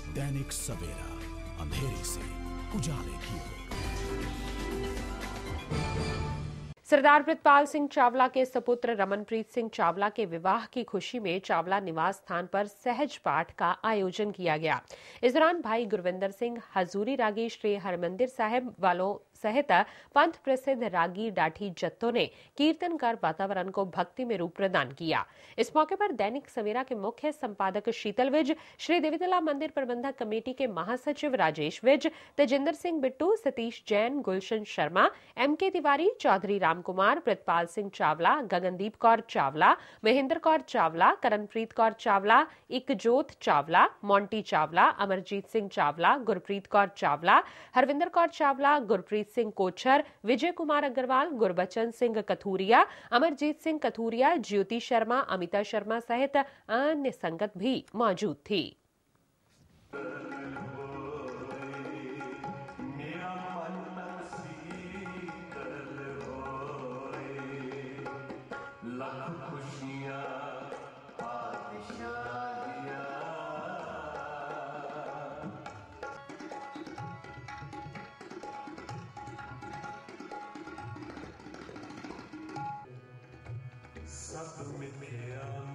दैनिक सवेरा, अंधेरे से उजाले की ओर। सरदार प्रितपाल सिंह चावला के सपुत्र रमनप्रीत सिंह चावला के विवाह की खुशी में चावला निवास स्थान पर सहज पाठ का आयोजन किया गया। इस दौरान भाई गुरविंदर सिंह हजूरी रागी श्री हरमंदिर साहिब वालों सहित पंथ प्रसिद्ध रागी डाठी जत्तों ने कीर्तन कर वातावरण को भक्ति में रूप प्रदान किया। इस मौके पर दैनिक सवेरा के मुख्य संपादक शीतल विज, श्री देवीतला मंदिर प्रबंधक कमेटी के महासचिव राजेश विज, तेजिंदर सिंह बिट्टू, सतीश जैन, गुलशन शर्मा, MK तिवारी, चौधरी राम कुमार, प्रितपाल सिंह चावला, गगनदीप कौर चावला, महेंद्र कौर चावला, करणप्रीत कौर चावला, इकजोत चावला, मोंटी चावला, अमरजीत सिंह चावला, गुरप्रीत कौर चावला, हरविंदर कौर चावला, गुरप्रीत सिंह कोचर, विजय कुमार अग्रवाल, गुरबचन सिंह कथूरिया, अमरजीत सिंह कथूरिया, ज्योति शर्मा, अमिता शर्मा सहित अन्य संगत भी मौजूद थी। सब मिथ्या